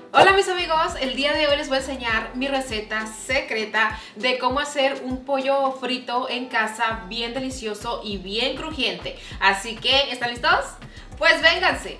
Hola mis amigos, el día de hoy les voy a enseñar mi receta secreta de cómo hacer un pollo frito en casa bien delicioso y bien crujiente. Así que, ¿están listos? Pues vénganse.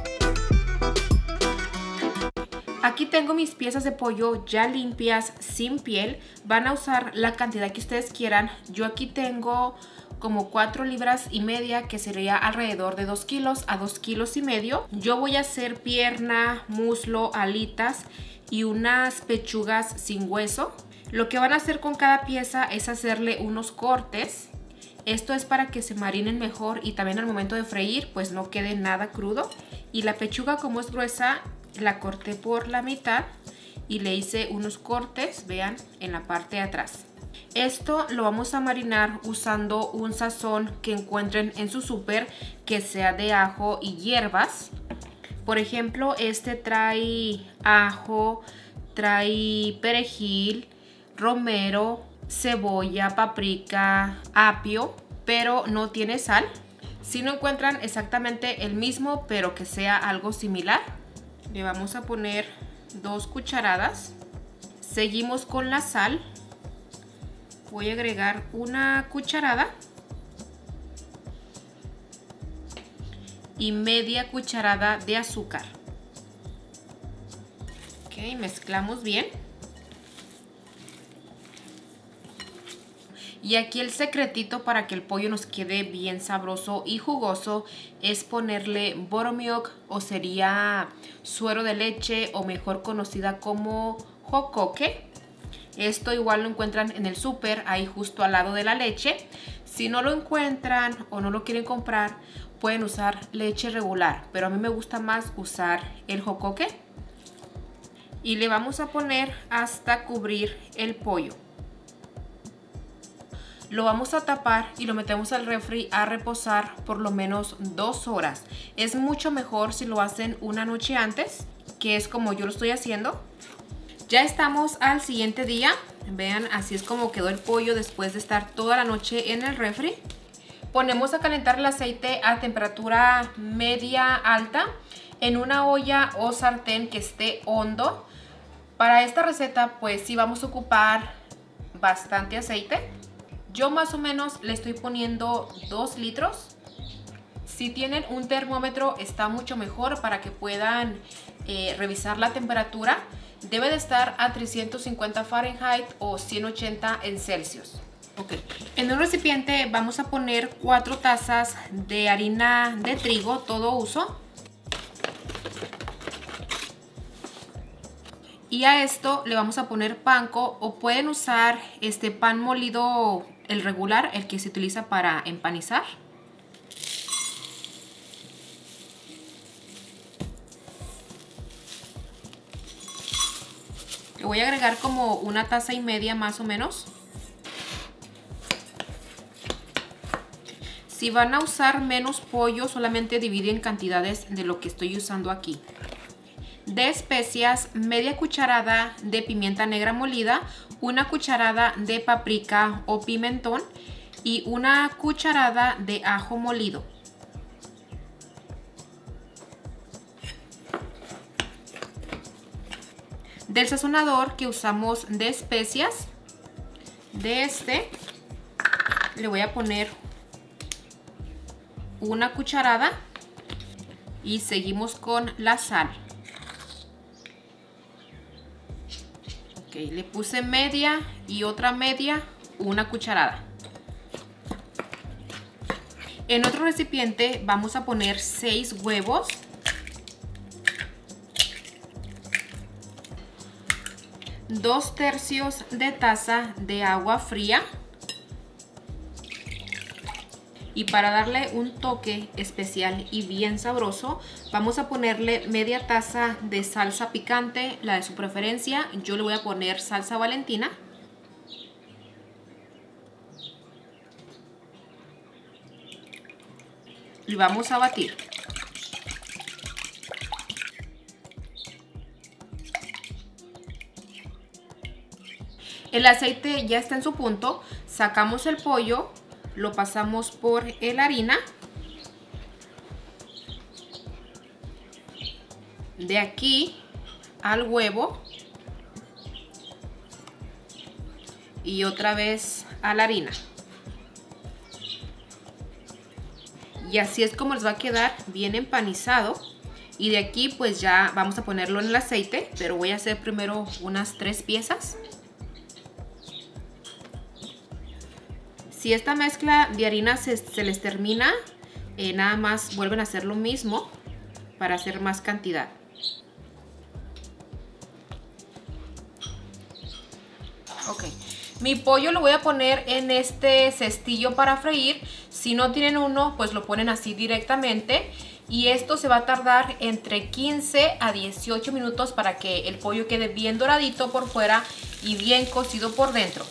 Aquí tengo mis piezas de pollo ya limpias, sin piel. Van a usar la cantidad que ustedes quieran. Yo aquí tengo como 4,5 libras, que sería alrededor de 2 kilos a 2,5 kilos. Yo voy a hacer pierna, muslo, alitas y unas pechugas sin hueso. Lo que van a hacer con cada pieza es hacerle unos cortes. Esto es para que se marinen mejor y también al momento de freír pues no quede nada crudo. Y la pechuga, como es gruesa, la corté por la mitad y le hice unos cortes, vean, en la parte de atrás. Esto lo vamos a marinar usando un sazón que encuentren en su súper, que sea de ajo y hierbas. Por ejemplo, este trae ajo, trae perejil, romero, cebolla, paprika, apio, pero no tiene sal. Si no encuentran exactamente el mismo, pero que sea algo similar, le vamos a poner 2 cucharadas. Seguimos con la sal. Voy a agregar 1 cucharada y media cucharada de azúcar. Ok, mezclamos bien. Y aquí el secretito para que el pollo nos quede bien sabroso y jugoso es ponerle buttermilk, o sería suero de leche, o mejor conocida como jocoque. Esto igual lo encuentran en el súper, ahí justo al lado de la leche. Si no lo encuentran o no lo quieren comprar, pueden usar leche regular, pero a mí me gusta más usar el jocoque. Y le vamos a poner hasta cubrir el pollo. Lo vamos a tapar y lo metemos al refri a reposar por lo menos 2 horas. Es mucho mejor si lo hacen una noche antes, que es como yo lo estoy haciendo. Ya estamos al siguiente día. Vean, así es como quedó el pollo después de estar toda la noche en el refri. Ponemos a calentar el aceite a temperatura media alta en una olla o sartén que esté hondo. Para esta receta pues sí vamos a ocupar bastante aceite. Yo más o menos le estoy poniendo 2 litros. Si tienen un termómetro está mucho mejor para que puedan revisar la temperatura. Debe de estar a 350 Fahrenheit o 180 en Celsius. Okay. En un recipiente vamos a poner 4 tazas de harina de trigo, todo uso. Y a esto le vamos a poner panko, o pueden usar este pan molido, el regular, el que se utiliza para empanizar. Le voy a agregar como 1,5 tazas más o menos. Si van a usar menos pollo, solamente dividen cantidades de lo que estoy usando aquí. De especias, media cucharada de pimienta negra molida, 1 cucharada de paprika o pimentón y 1 cucharada de ajo molido. Del sazonador que usamos de especias, de este le voy a poner 1 cucharada y seguimos con la sal. Ok, le puse media y otra media, 1 cucharada. En otro recipiente vamos a poner 6 huevos. 2/3 de taza de agua fría. Y para darle un toque especial y bien sabroso, vamos a ponerle media taza de salsa picante, la de su preferencia. Yo le voy a poner salsa Valentina. Y vamos a batir. El aceite ya está en su punto. Sacamos el pollo, lo pasamos por la harina. De aquí al huevo y otra vez a la harina. Y así es como les va a quedar bien empanizado. Y de aquí pues ya vamos a ponerlo en el aceite, pero voy a hacer primero unas 3 piezas. Si esta mezcla de harina se les termina, nada más vuelven a hacer lo mismo para hacer más cantidad. Ok, mi pollo lo voy a poner en este cestillo para freír. Si no tienen uno, pues lo ponen así directamente. Y esto se va a tardar entre 15 a 18 minutos para que el pollo quede bien doradito por fuera y bien cocido por dentro.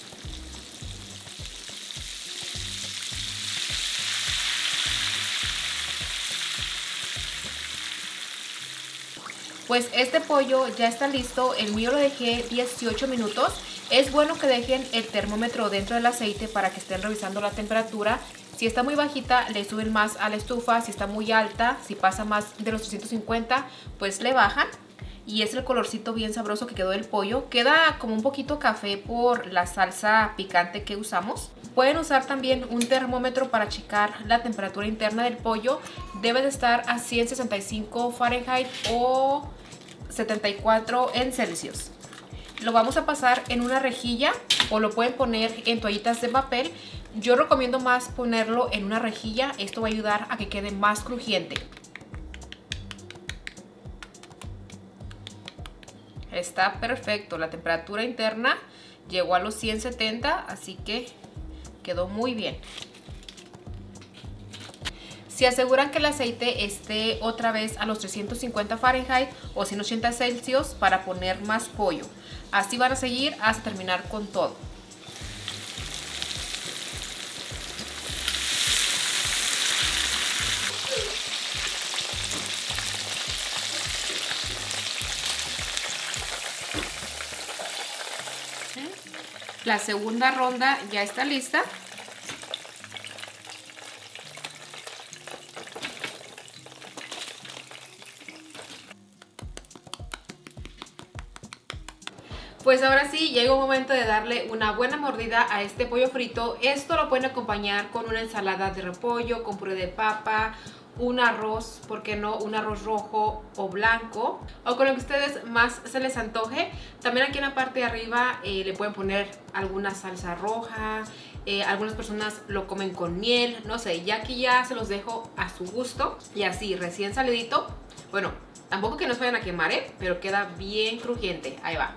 Pues este pollo ya está listo, el mío lo dejé 18 minutos. Es bueno que dejen el termómetro dentro del aceite para que estén revisando la temperatura. Si está muy bajita, le suben más a la estufa. Si está muy alta, si pasa más de los 350, pues le bajan. Y es el colorcito bien sabroso que quedó del pollo. Queda como un poquito café por la salsa picante que usamos. Pueden usar también un termómetro para checar la temperatura interna del pollo. Debe de estar a 165 Fahrenheit o 74 en Celsius. Lo vamos a pasar en una rejilla o lo pueden poner en toallitas de papel. Yo recomiendo más ponerlo en una rejilla. Esto va a ayudar a que quede más crujiente. Está perfecto. La temperatura interna llegó a los 170, así que quedó muy bien. Si aseguran que el aceite esté otra vez a los 350 Fahrenheit o 180 Celsius para poner más pollo. Así van a seguir hasta terminar con todo. La segunda ronda ya está lista. Pues ahora sí, llegó el momento de darle una buena mordida a este pollo frito. Esto lo pueden acompañar con una ensalada de repollo, con puré de papa, un arroz, ¿por qué no? Un arroz rojo o blanco, o con lo que ustedes más se les antoje. También aquí en la parte de arriba le pueden poner alguna salsa roja. Algunas personas lo comen con miel, no sé, ya aquí ya se los dejo a su gusto. Y así, recién salidito. Bueno, tampoco que no se vayan a quemar, pero queda bien crujiente. Ahí va.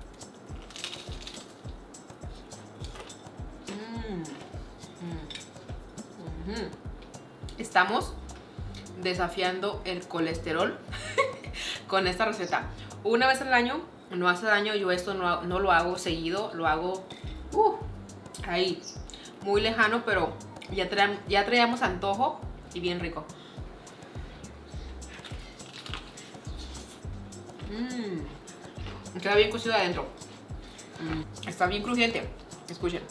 Estamos desafiando el colesterol con esta receta. Una vez al año, no hace daño. Yo esto no lo hago seguido, lo hago ahí, muy lejano, pero ya traíamos antojo y bien rico. Queda bien cocido adentro. Está bien crujiente. Escuchen.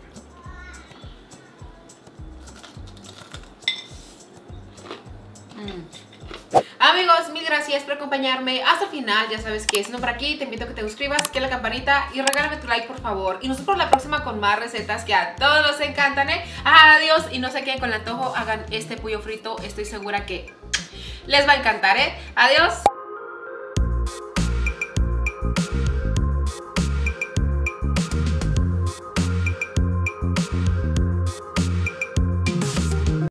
Amigos, mil gracias por acompañarme hasta el final. Ya sabes que si no por aquí, te invito a que te suscribas, que la campanita y regálame tu like, por favor. Y nos vemos por la próxima con más recetas que a todos nos encantan, Adiós, y no se queden con el antojo, hagan este pollo frito. Estoy segura que les va a encantar, Adiós.